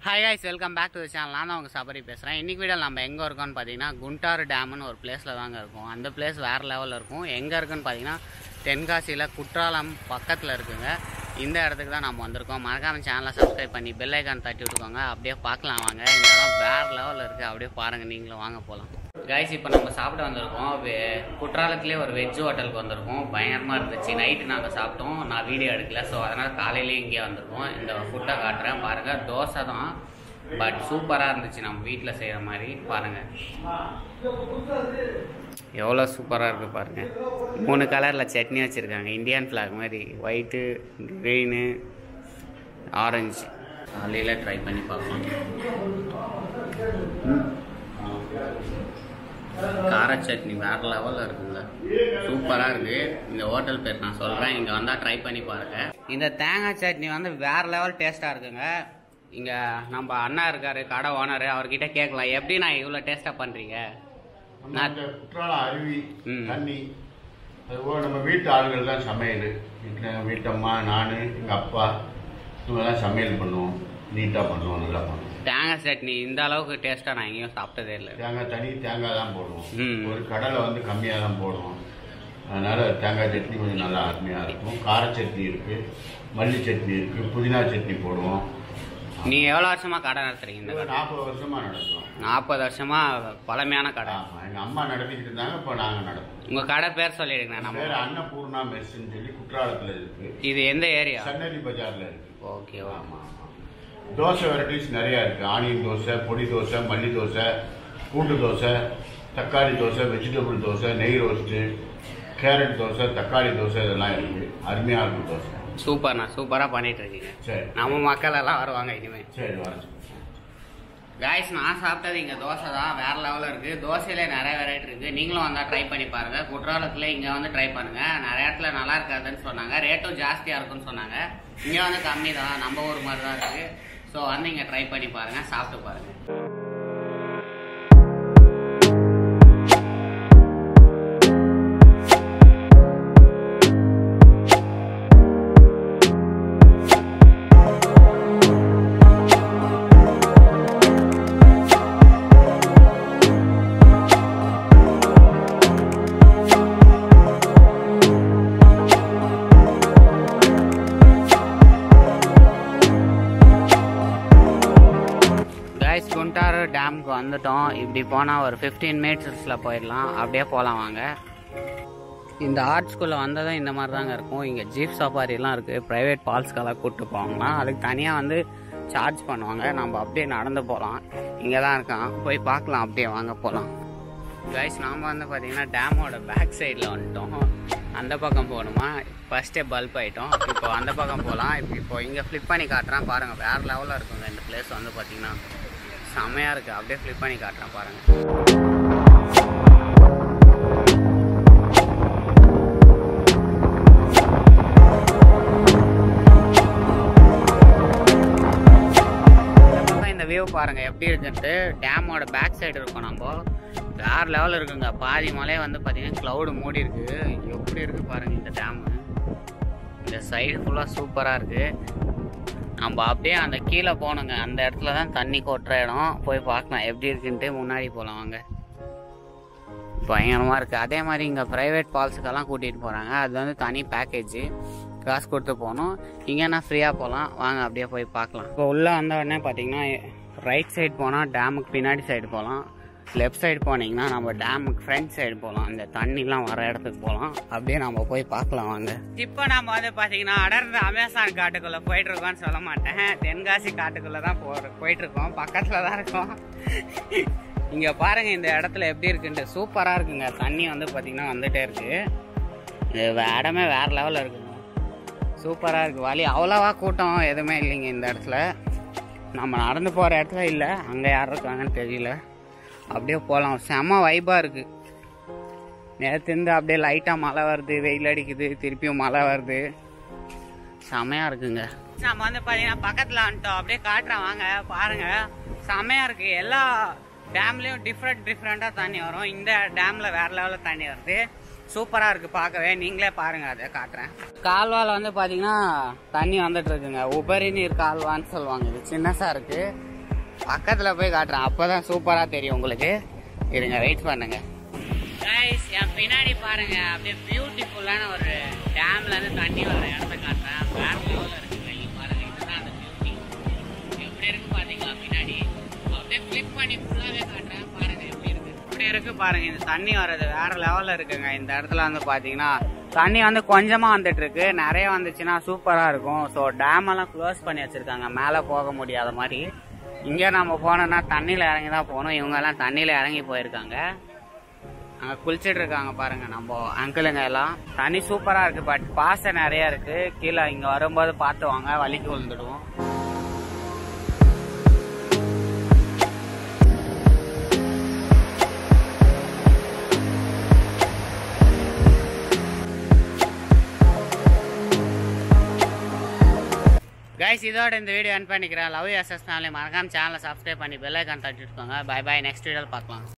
Hi guys, welcome back to the channel. நான் தான் உங்க சபரி பேசுறேன். இன்னைக்கு வீடியோல நம்ம எங்க இருக்கோம்னு பாத்தீங்கன்னா குண்டாறு டேம்னு ஒரு பிளேஸ்ல தாங்க இருக்கோம். அந்த பிளேஸ் வேற லெவல்ல இருக்கும். எங்க இருக்குன்னு பாத்தீங்கன்னா தென்காசியில குற்றாலம் பக்கத்துல இருக்குங்க. இந்த இடத்துக்கு தான் நம்ம வந்திருக்கோம். மறக்காம சேனலை சப்ஸ்கிரைப் பண்ணி பெல் ஐகான் தட்டி விட்டுக்கோங்க. அப்படியே பார்க்கலாம் வாங்க. இந்த இடம் வேற லெவல்ல இருக்கு. அப்படியே பாருங்க நீங்களும் வாங்க போலாம். கைஸ் இப்போ நம்ம சாப்பிட வந்திருக்கோம். குற்றாலத்துலேயே ஒரு வெஜ் ஹோட்டலுக்கு வந்திருக்கோம். பயங்கரமாக இருந்துச்சு. நைட்டு நாங்கள் சாப்பிட்டோம். நான் வீடியோ எடுக்கல. ஸோ அதனால் காலையிலேயே இங்கே வந்திருக்கோம். இந்த ஃபுட்டை காட்டுறேன் பாருங்கள். தோசை தான், பட் சூப்பராக இருந்துச்சு. நம்ம வீட்டில் செய்கிற மாதிரி பாருங்கள். எவ்வளோ சூப்பராக இருக்குது பாருங்கள். 3 கலரில் சட்னி வச்சுருக்காங்க. இந்தியன் ஃப்ளாக் மாதிரி ஒயிட்டு, க்ரீனு, ஆரஞ்சு. காலையில் ட்ரை பண்ணி பார்க்கலாம். கார சட்னி வேற லெவலில் இருக்குங்க. சூப்பராக இருக்குது. இந்த ஹோட்டல் பேர் நான் சொல்கிறேன். இங்கே வந்தால் ட்ரை பண்ணி பாருங்கள். இந்த தேங்காய் சட்னி வந்து வேற லெவல் டேஸ்ட்டாக இருக்குங்க. இங்கே நம்ம அண்ணா இருக்காரு, கடை ஓனர். அவர்கிட்ட கேட்கலாம், எப்படி நான் இவ்வளோ டேஸ்ட்டாக பண்ணுறீங்க? குற்றாலம் அருவி தண்ணி, அதுபோல் நம்ம வீட்டு ஆளுகள் தான் சமையல். வீட்டில் வீட்டம்மா, நான், எங்கள் அப்பா இவங்கெல்லாம் சமையல் பண்ணுவோம். நீட்டாக பண்ணுவோம், நல்லா பண்ணுவோம். தேங்காய் சட்னி இந்த அளவுக்கு டேஸ்ட்டாக நான் எங்கேயும் சாப்பிட்டதே இல்லை. தேங்காய் தான் போடுவோம். ஒரு கடலை வந்து கம்மியாக தான் போடுவோம். அதனால் தேங்காய் சட்னி கொஞ்சம் நல்லா அருமையாக இருக்கும். கார சட்னி இருக்குது, மல்லி சட்னி இருக்குது, புதினா சட்னி போடுவோம். நீங்கள் எவ்வளோ வருஷமாக கடை நடத்துறீங்க? இந்த கடை 40 வருஷமாக நடத்துவோம். 40 வருஷமாக பழமையான கடை. எங்கள் அம்மா நடத்திக்கிட்டு இருந்தாங்க, இப்போ நாங்கள் நடத்துவோம். உங்கள் கடை பேர் சொல்லிடுங்க. நம்ம பேர் அன்னபூர்ணா மெஸ்ன்னு சொல்லி குற்றாலத்தில் இருக்குது. இது எந்த ஏரியா? சன்னதி பஜாரில் இருக்குது. ஓகே. ஆமாம். தோசை வெரைட்டிஸ் நிறையா இருக்குது. ஆனியன் தோசை, பொடி தோசை, மல்லி தோசை, பூண்டு தோசை, தக்காளி தோசை, வெஜிடபிள் தோசை, நெய் ரோஸ்ட்டு, கேரட் தோசை, தக்காளி தோசை, இதெல்லாம் இருக்குது. அருமையாக இருக்கும் தோசை. சூப்பர்ண்ணா, சூப்பராக பண்ணிட்டு இருக்கீங்க. சரி, நம்ம மக்கள் எல்லாம் வருவாங்க இனிமேல். சரி வரேன். காய்ஸ், நான் சாப்பிட்டது இங்கே தோசை தான். வேற லெவலில் இருக்குது. தோசையிலே நிறைய வெரைட்டி இருக்குது. நீங்களும் வந்தால் ட்ரை பண்ணி பாருங்கள். குற்றாலத்தில் இங்கே வந்து ட்ரை பண்ணுங்கள். நிறைய இடத்துல நல்லா இருக்காதுன்னு சொன்னாங்க. ரேட்டும் ஜாஸ்தியாக இருக்குன்னு சொன்னாங்க. இங்கே வந்து கம்மி தான், நம்ம ஊர் மாதிரி தான் இருக்குது. ஸோ வந்து இங்கே ட்ரை பண்ணி பாருங்கள், சாப்பிட்டு பாருங்கள். குண்டாறு டேமுக்கு வந்துட்டோம். இப்படி போனால் ஒரு 15 மினிட்ஸில் போயிடலாம். அப்படியே போகலாம் வாங்க. இந்த ஆர்ட்ஸ்குள்ளே வந்ததும் இந்த மாதிரி தாங்க இருக்கும். இங்கே ஜீப் சஃபாரிலாம் இருக்குது. ப்ரைவேட் ஃபால்ஸ்க்கெல்லாம் கூப்பிட்டு போவாங்கன்னா அதுக்கு தனியாக வந்து சார்ஜ் பண்ணுவாங்க. நம்ம அப்படியே நடந்து போகலாம். இங்கே தான் இருக்கான், போய் பார்க்கலாம். அப்படியே வாங்க போகலாம். கைஸ், நாம் வந்து பார்த்திங்கன்னா டேமோட பேக் சைடில் வந்துட்டோம். அந்த பக்கம் போகணுமா? ஃபஸ்ட்டே பல்ப் ஆகிட்டோம். இப்போ அந்த பக்கம் போகலாம். இப்போ இங்கே ஃப்ளிப் பண்ணி காட்டுறேன் பாருங்கள். வேறு லெவலில் இருக்குங்க. இந்த பிளேஸ் வந்து பார்த்திங்கன்னா செமையாக இருக்குது. அப்படியே ஃப்ளிப் பண்ணி காட்டுறேன் பாருங்கள். இந்த வியூ பாருங்கள் எப்படி இருக்குன்ட்டு. டேமோட பேக் சைடு இருக்கும். நம்ம வேறு லெவலில் இருக்குங்க. பாதி மலையை வந்து பார்த்திங்கன்னா க்ளவுடு மூடி இருக்குது. எப்படி இருக்குது பாருங்கள் இந்த டேமு. இந்த சைடு ஃபுல்லாக சூப்பராக இருக்குது. நம்ம அப்படியே அந்த கீழே போகணுங்க. அந்த இடத்துல தான் தண்ணி கொட்டுற இடம். போய் பார்க்கலாம் எப்படி இருக்குன்ட்டு. முன்னாடி போகலாம் வாங்க. பயங்கரமாக இருக்குது. அதே மாதிரி இங்கே ப்ரைவேட் ஃபால்ஸுக்கெல்லாம் கூட்டிகிட்டு போகிறாங்க. அது வந்து தனி பேக்கேஜு, காசு கொடுத்து போகணும். இங்கேனா ஃப்ரீயாக போகலாம் வாங்க. அப்படியே போய் பார்க்கலாம். இப்போ உள்ளே வந்த உடனே பார்த்தீங்கன்னா ரைட் சைடு போனால் டேமுக்கு பின்னாடி சைடு போகலாம். லெஃப்ட் சைடு போனீங்கன்னா நம்ம டேமுக்கு ஃப்ரண்ட் சைடு போகலாம். இந்த தண்ணிலாம் வர இடத்துக்கு போகலாம். அப்படியே நம்ம போய் பார்க்கலாம் வாங்க. இப்போ நம்ம வந்து பார்த்தீங்கன்னா அடர்ந்த அமேசான் காட்டுக்குள்ளே போயிட்டுருக்கோன்னு சொல்ல மாட்டேன். தென்காசி காட்டுக்குள்ளே தான் போயிட்டுருக்கோம். பக்கத்தில் தான் இருக்கோம். இங்கே பாருங்கள் இந்த இடத்துல எப்படி இருக்குன்ட்டு. சூப்பராக இருக்குங்க. தண்ணி வந்து பார்த்திங்கன்னா வந்துகிட்டே இருக்குது. இது இடமே வேறு லெவலில் இருக்குங்க. சூப்பராக இருக்குது. வழி அவ்வளோவா கூட்டம் எதுவுமே இல்லைங்க இந்த இடத்துல. நம்ம நடந்து போகிற இடத்துல இல்லை. அங்கே யார் இருக்காங்கன்னு தெரியல. அப்படியே போகலாம். செம்ம வைப்பாக இருக்குது. நேற்றுருந்து அப்படியே லைட்டாக மழை வருது, வெயில் அடிக்குது, திருப்பியும் மழை வருது. செம்மையாக இருக்குங்க. நம்ம வந்து பார்த்தீங்கன்னா பக்கத்தில் வந்துட்டோம். அப்படியே காட்டுறேன் வாங்க பாருங்கள். செம்மையாக இருக்குது. எல்லா டேம்லேயும் டிஃப்ரெண்ட்டாக தண்ணி வரும். இந்த டேமில் வேறு லெவலில் தண்ணி வருது. சூப்பராக இருக்குது பார்க்கவே. நீங்களே பாருங்கள், அதை காட்டுறேன். கால்வாயில் வந்து பார்த்தீங்கன்னா தண்ணி வந்துட்டு இருக்குங்க. உபரி நீர் கால்வான்னு சொல்லுவாங்க. இது சின்னசாக இருக்குது. பக்கத்தில் போய் காட்டுறேன், அப்போ தான் சூப்பராக தெரியும் உங்களுக்கு. இருங்க, வெயிட் பண்ணுங்க. கைஸ், என் பின்னாடி பாருங்க, அப்படியே பியூட்டிஃபுல்லான ஒரு டேம்லேருந்து தண்ணி வர இடத்த காட்டுறேன். வேற லெவலில் இருக்குது. வெளியே பாருங்க, இதுதான் அந்த பியூட்டி. எப்படி இருக்கு பார்த்தீங்களா பின்னாடி? அப்படியே ஃப்ளிப் பண்ணி ஃபுல்லாகவே காட்டுறேன். பாருங்க எப்படி இருக்கு. இப்படி இருக்கு பாருங்க, இந்த தண்ணி வர்றது வேற லெவலில் இருக்குங்க. இந்த இடத்துல வந்து பார்த்தீங்கன்னா தண்ணி வந்து கொஞ்சமாக வந்துட்டு இருக்கு. நிறைய வந்துச்சுன்னா சூப்பராக இருக்கும். ஸோ டேம் எல்லாம் க்ளோஸ் பண்ணி வச்சிருக்காங்க, மேலே போக முடியாத மாதிரி. இங்கே நம்ம போனோம்னா தண்ணியில் இறங்கி தான் போகணும். இவங்கெல்லாம் தண்ணியில் இறங்கி போயிருக்காங்க, அங்கே குளிச்சுட்டு இருக்காங்க. பாருங்க நம்ம அங்கிளுங்க எல்லாம். தண்ணி சூப்பராக இருக்கு, பட் பாசை நிறைய இருக்கு. கீழே இங்கே வரும்போது பார்த்து வாங்க, வலிக்கு விழுந்துடுவோம். கைஸ், இதோட இந்த வீடியோ எண்ட் பண்ணிக்கிறேன். Love you SS family. மறக்காம சேனலை சப்ஸ்கிரைப் பண்ணி பெல் ஐக்கான் தட்டிட்டு இருக்கோங்க. பை பை, நெக்ஸ்ட் வீடியோவில் பார்க்கலாம்.